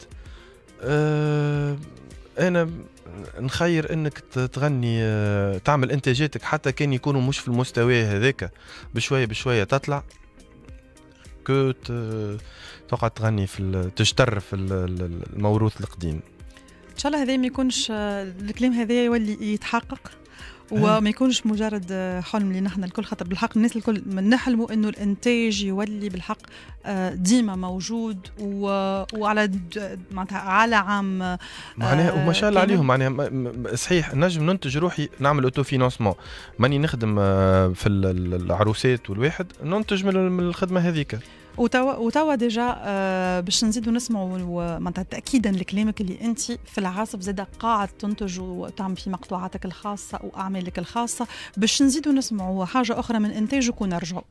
انا نخير انك تغني تعمل انتاجاتك حتى كان يكونوا مش في المستوى هذاك، بشويه بشويه تطلع كو تقعد تغني تجتر في الموروث القديم. ان شاء الله هذا ما يكونش الكلام هذا يولي يتحقق وما يكونش مجرد حلم اللي نحن الكل، خاطر بالحق الناس الكل من نحلموا انه الانتاج يولي بالحق ديما موجود وعلى معناتها على عام معناها وما شاء الله عليهم. معناها صحيح نجم ننتج روحي، نعمل اوتو فينانسمون، ماني نخدم في العروسات والواحد ننتج من الخدمه هذيك. وتوا ديجا باش نزيدوا نسمعوا معناتها تاكيدا لكلامك اللي انت في العاصف زاده قاعد تنتج وتعمل في مقطوعاتك الخاصه واعمالك الخاصه، باش نزيدوا نسمعوا حاجه اخرى من انتاجك ونرجعوا.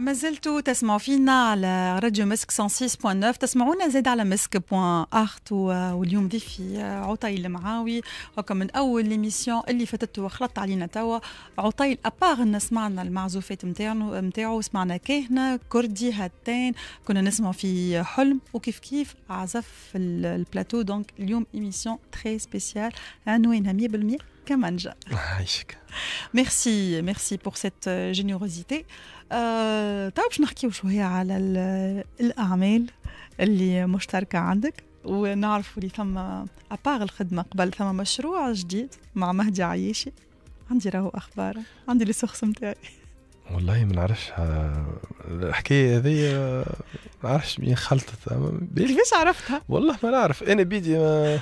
ما زلتوا تسمعوا فينا على راديو مسك 106.9. تسمعونا زاد على مسك.art واليوم ضيفي عطيل المعاوي. هكا من اول ليميسيون اللي فاتت وخلطت علينا توا عطيل ابار سمعنا المعزوفات نتاعو سمعنا كاهنه كردي هاتين كنا نسمع في حلم وكيف كيف عزف البلاتو. دونك اليوم ايميسيون تري سبيسيال عنوانها 100% كمانجا. عايشك. ميرسي بور سيت جينيروزيتي. تو باش نحكيو شويه على الاعمال اللي مشتركه عندك ونعرفوا اللي ثم ابار الخدمه قبل ثم مشروع جديد مع مهدي عياشي. عندي راهو اخبار عندي لي سورس نتاعي والله ما نعرفش الحكايه هذه ما نعرفش مين خلطت كيفاش عرفتها والله ما نعرف انا بيدي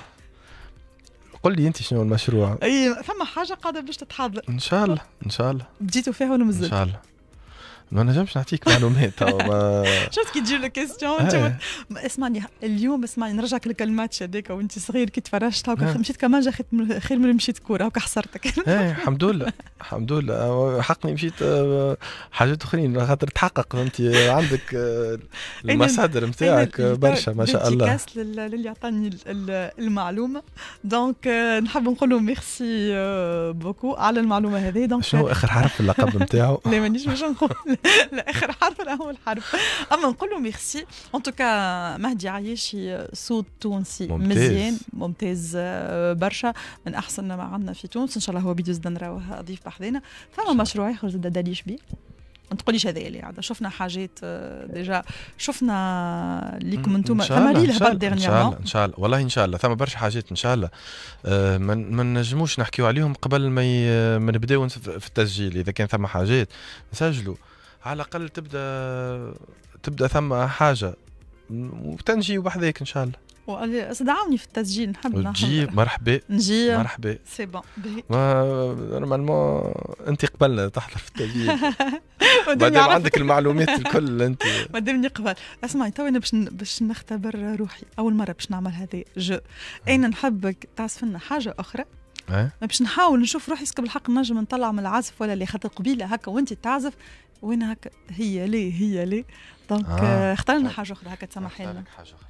قل لي انت شنو المشروع. اي ثم حاجه قاعده باش تتحضر ان شاء الله بديتوا فيها ولا مازلت؟ ان شاء الله ما نجمش نعطيك معلومات. شفت كي تجيب لك كيستيون اسمعني اليوم نرجعك للماتش هذاك وانت صغير كي تفرجت هكا مشيت كمان خير من مشيت كوره هكا حصرتك. الحمد لله حقني مشيت حاجات اخرين خاطر تحقق انت عندك المصادر نتاعك برشا ما شاء الله. كاس للي عطاني المعلومه دونك نحب نقول له ميرسي بوكو على المعلومه هذه. دونك شنو اخر حرف في اللقب نتاعو؟ لا مانيش باش نقول لا اخر حرف ولا اول حرف اما نقول له ميرسي. ان توكا مهدي عياشي صوت تونسي مزيان ممتاز برشا من احسن ما عندنا في تونس. ان شاء الله هو بيدوز نراوه ضيف بحذنا. ثم مشروع يخرج داليش بيه ما تقوليش هذا اللي عاد شفنا حاجات ديجا شفنا ليكم انتم ثماري لهبط ديرنييرمون ان شاء الله والله ان شاء الله ثم برشا حاجات ان شاء الله ما نجموش نحكيو عليهم قبل ما نبداو في التسجيل. اذا كان ثم حاجات نسجلوا على الاقل تبدا ثم حاجه وتنجي وبحذاك ان شاء الله. استدعوني في التسجيل نحب نجي مرحبا نجي مرحبا سي بون نورمالمون انت قبلنا تحضر في التسجيل مادام عندك المعلومات الكل انت مادامني قبل. اسمعي تو انا باش نختبر روحي اول مره باش نعمل هذا جو. انا نحبك تعزف لنا حاجه اخرى ما باش نحاول نشوف روحي اسكو بالحق نجم نطلع من العزف ولا اللي خاطر قبيله هكا وانت تعزف وين هكا هي ليه دونك اختار لنا حاجه اخرى هكا تسمحي لنا حاجه اخرى.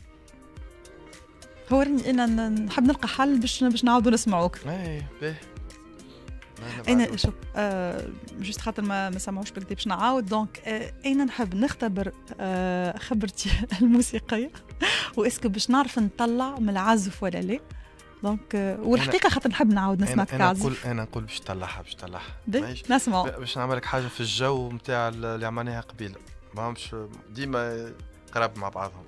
هورني انا نحب نلقى حل باش نعاودوا نسمعوك. اي باهي انا شوف جوست خاطر ما سمعوش بكذا باش نعاود. دونك انا نحب نختبر خبرتي الموسيقيه واسكو باش نعرف نطلع من العزف ولا لا. دونك والحقيقه خاطر نحب نعاود نسمعك تعزف. انا نقول باش تطلعها نسمعوا باش نعمل لك حاجه في الجو نتاع اللي عملناها قبيله ماهمش ديما قراب مع بعضهم.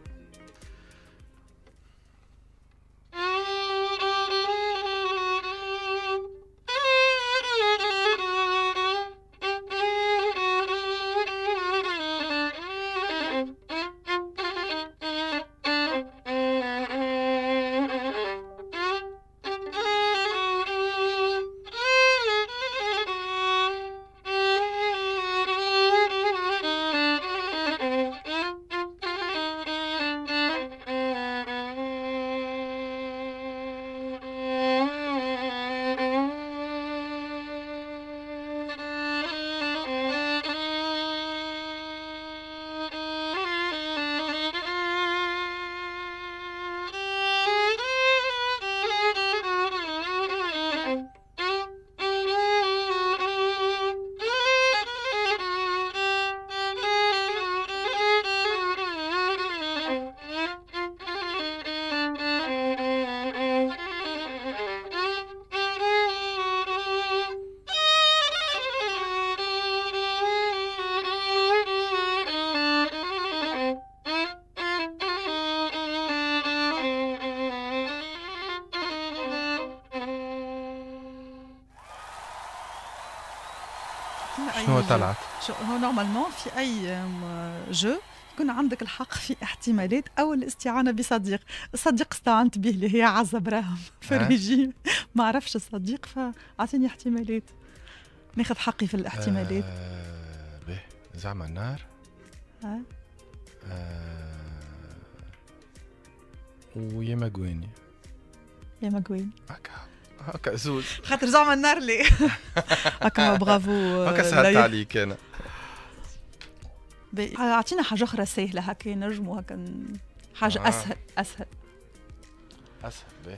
شنو طلعت؟ هو نورمالمون في اي جو يكون عندك الحق في احتمالات او الاستعانه بصديق. الصديق استعنت به اللي هي عزة براهم في الريجيم ما عرفش الصديق فاعطيني احتمالات ناخذ حقي في الاحتمالات. به زعما النار ويا ماغويني هكا زوز خاطر زعما النار لي هكا برافو هكا سهلت عليك انا اعطينا حاجه اخرى سهله هكا نجموا هكا حاجه اسهل اسهل باهي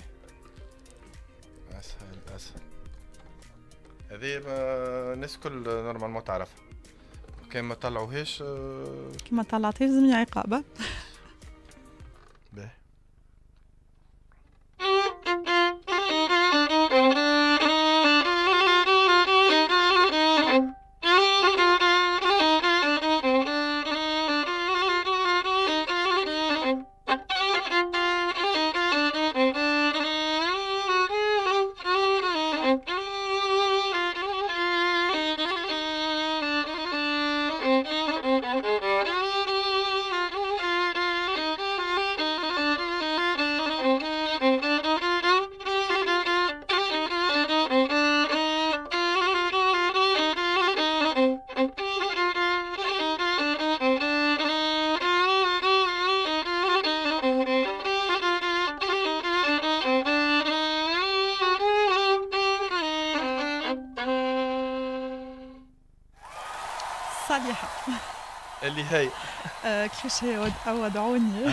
اسهل هذه الناس كل نورمالمون تعرفها كان ما طلعوهاش كيما طلعتها لازمني عقابه باهي صالحة اللي هي كيفاش هي ودعوني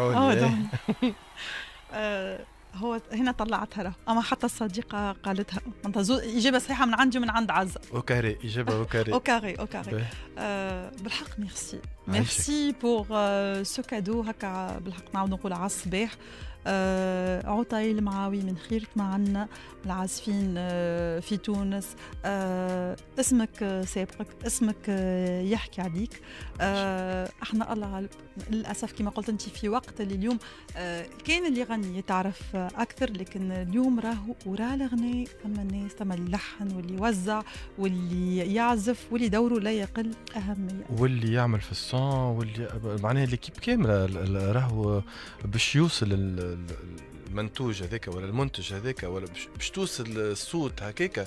هو هنا طلعتها له اما حتى الصديقه قالتها اجابه صحيحه من عندي ومن عند عزه اوكاري اجابه اوكاري بالحق ميرسي بور سو كادو هكا بالحق نعاود نقول على الصباح عطيل معاوي من خيرة معنا العازفين في تونس اسمك سابقك اسمك يحكي عليك احنا الله للأسف كما قلت انت في وقت اللي اليوم كان اللي يغني يتعرف أكثر لكن اليوم راهو وراه الغناء ثم الناس ثم اللحن واللي يوزع واللي يعزف واللي دوره لا يقل أهمية واللي يعمل في الصون واللي معناها ليكيب كاملة راهو باش يوصل المنتوج هذاك ولا المنتج هذاك ولا باش توصل الصوت هكاك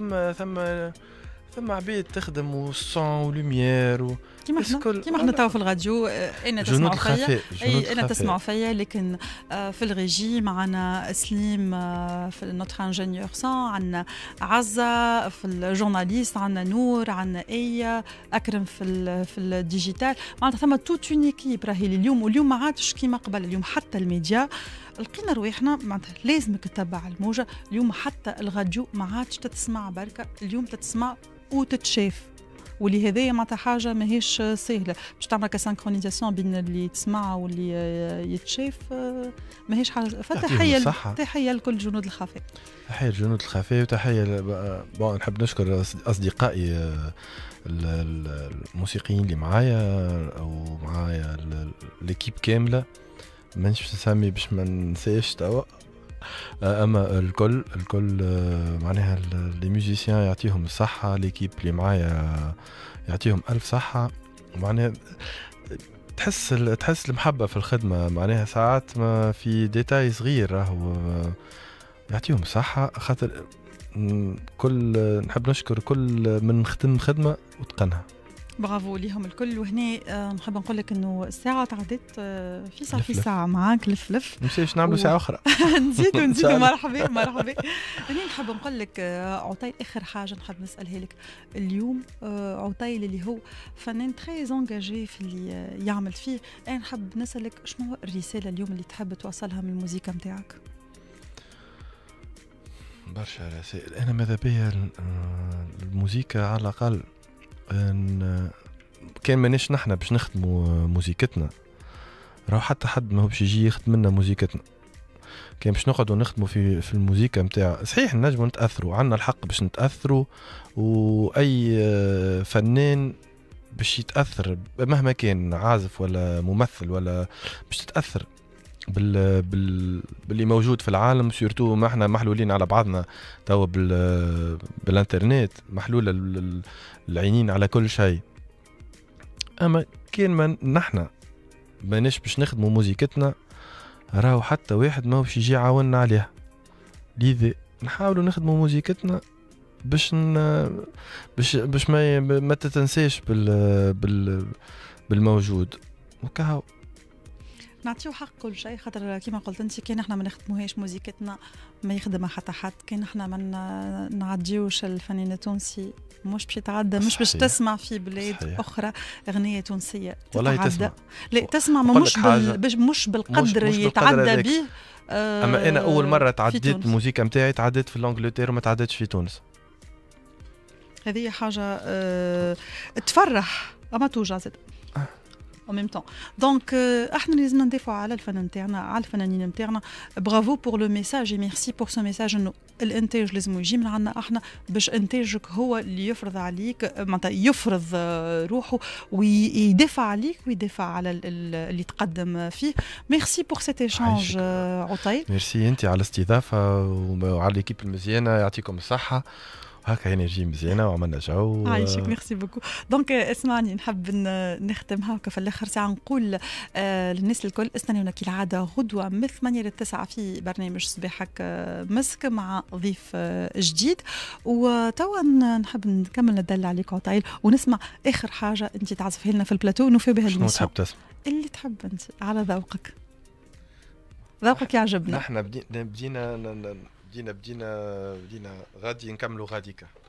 ثم عبيد تخدم والصون ولوميير كيما احنا توا في الراديو انا تسمعوا فيا انا تسمعوا فيا لكن في الريجي معنا سليم في نوتر انجينيور صون عندنا عزه في الجورناليست عندنا نور عندنا ايه اكرم في الديجيتال معناتها ثم توت اون ايكيب راهي اليوم ما عادش كيما قبل اليوم حتى الميديا لقينا رواحنا معناتها لازمك تتبع الموجه اليوم حتى الراديو ما عادش تتسمع بركه اليوم تتسمع وتتشاف واللي هذايا معناتها حاجه ماهيش سهله باش تعمل كسانكرونيزاسيون بين اللي تسمع واللي يتشاف ماهيش حاجه تحيه لكل جنود الخفاء تحيه لجنود الخفاء وتحيه نحب نشكر اصدقائي الموسيقيين اللي معايا او معايا ليكيب كامله مانيش نسمي باش ما ننساش توا اما الكل معناها لي ميوزيسيان يعطيهم الصحه ليكيب اللي معايا يعطيهم الف صحه معناها تحس المحبه في الخدمه معناها ساعات ما في ديتاي صغير راهو يعطيهم الصحه خاطر كل نحب نشكر كل من خدم خدمه وتقنها برافو ليهم الكل وهنا نحب نقول لك انه الساعه تعدت في ساعه معاك لف مشيش نعملوا ساعه اخرى نزيدوا مرحبا هنا نحب نقول لك عطيل اخر حاجه نحب نسالها لك اليوم عطيل اللي هو فنان تري انجاجي في اللي يعمل فيه انا نحب نسالك شنو الرساله اليوم اللي تحب توصلها من الموسيقى نتاعك برشا رسائل انا ماذا بيا الموسيقى على الاقل كان ماناش نحنا باش نخدموا موسيقتنا راهو حتى حد ما هو باش يجي يخدم لنا موسيقتنا كان باش نقعدوا نخدموا في الموسيقى نتاع صحيح نجموا نتاثروا عندنا الحق باش نتاثروا واي فنان باش يتاثر مهما كان عازف ولا ممثل ولا باش تتاثر باللي موجود في العالم سورتو ما احنا محلولين على بعضنا توا بالانترنت محلوله العينين على كل شيء اما كان ما نحنا ماناش باش نخدموا موسيقتنا راهو حتى واحد ما باش يجي يعاوننا عليها لذا نحاولوا نخدموا موسيقتنا باش ما تتنساش بالموجود وكهو نعطيو حق كل شيء، خاطر كيما قلت انت كان احنا ما نخدموهاش موزيكتنا ما يخدمها حتى حد، كان احنا ما نعديوش الفنان التونسي مش باش يتعدى، مش باش تسمع في بلاد صحيح. اخرى اغنيه تونسيه تتعدى، لا تسمع مش بالقدر اللي يتعدى به. اما انا اول مره تعديت الموسيقى نتاعي تعديت في الانجلتير وما تعديتش في تونس. هذه حاجه تفرح اما توجع زاد en même temps. Donc احنا لازم ندافعوا على الفن نتاعنا، على الفنانين نتاعنا. برافو بور لو ميساج اي ميرسي بور سو ميساج، انه الانتاج لازم يجي من عندنا احنا باش انتاجك هو اللي يفرض عليك، معناتها يفرض روحه ويدافع عليك ويدافع على اللي تقدم فيه. ميرسي بور سيت ايشانج عطيل. ميرسي انت على الاستضافه وعلى ليكيب المزيانه، يعطيكم الصحه. هكا انرجي مزيانه وعملنا جو. عايشك ميرسي بوكو. دونك اسمعني، نحب نختم هكا في الاخر ساعه نقول للناس الكل استنونا كالعاده غدوه من 8 ل 9 في برنامج صباحك مسك مع ضيف جديد. وتوا نحب نكمل ندل عليك عطيل ونسمع اخر حاجه انت تعزفها لنا في البلاتو نوفي بها شنو تحب تسمع؟ اللي تحب انت على ذوقك. ذوقك يعجبنا. نحن بدينا غادي نكملوا غاديكا.